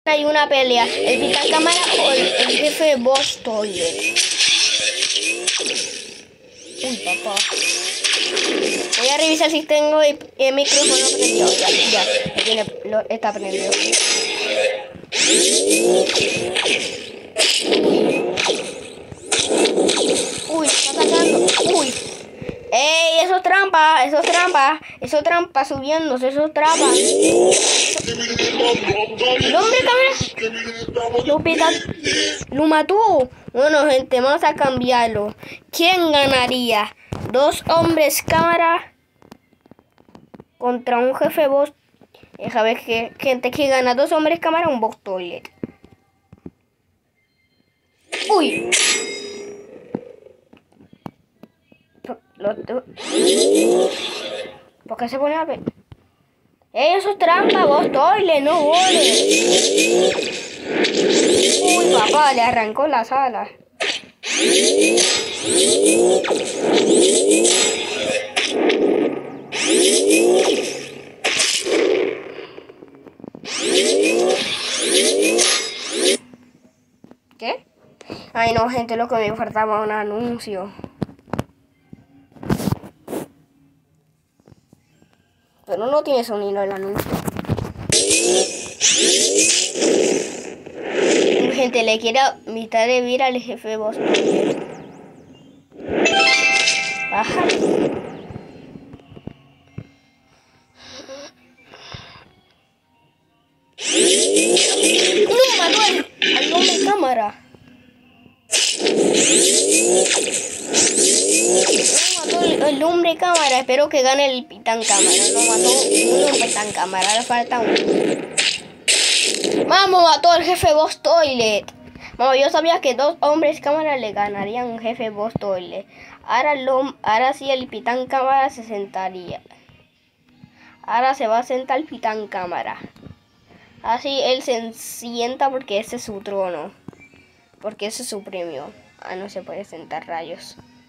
Hay una pelea, el Titán Cámara o el jefe Boss Toilet. Uy, papá. Voy a revisar si tengo el micrófono prendido. Ya, está prendido. Uy, está atacando. Uy. ¡Ey! Eso es trampa, eso es trampa. Eso es trampa subiéndose, eso es trampa. El hombre cámara lo mató. Bueno, gente, vamos a cambiarlo. ¿Quién ganaría? ¿Dos hombres cámara contra un jefe boss? A ver, gente, ¿quién gana? ¿Dos hombres cámara o un boss toilet? ¡Uy! ¿Por qué se pone a ver? Eso es trampa, boss toilet, no goles. Uy, papá, le arrancó las alas. ¿Qué? Ay, no, gente, lo que me faltaba un anuncio. Pero no tiene sonido el anuncio. Gente, le quiero invitar a vivir al jefe boss. Baja. No, mató al hombre cámara. No, mató el hombre cámara. Espero que gane el Titán Cámara. No mató un Titán Cámara. Le falta uno. Vamos, mató al jefe boss toilet. Vamos, yo sabía que dos hombres cámara le ganarían un jefe boss toilet. Ahora sí el Titán Cámara se sentaría. Ahora se va a sentar el Titán Cámara. Así él se sienta porque ese es su trono. Porque ese es su premio. Ah, no se puede sentar, rayos.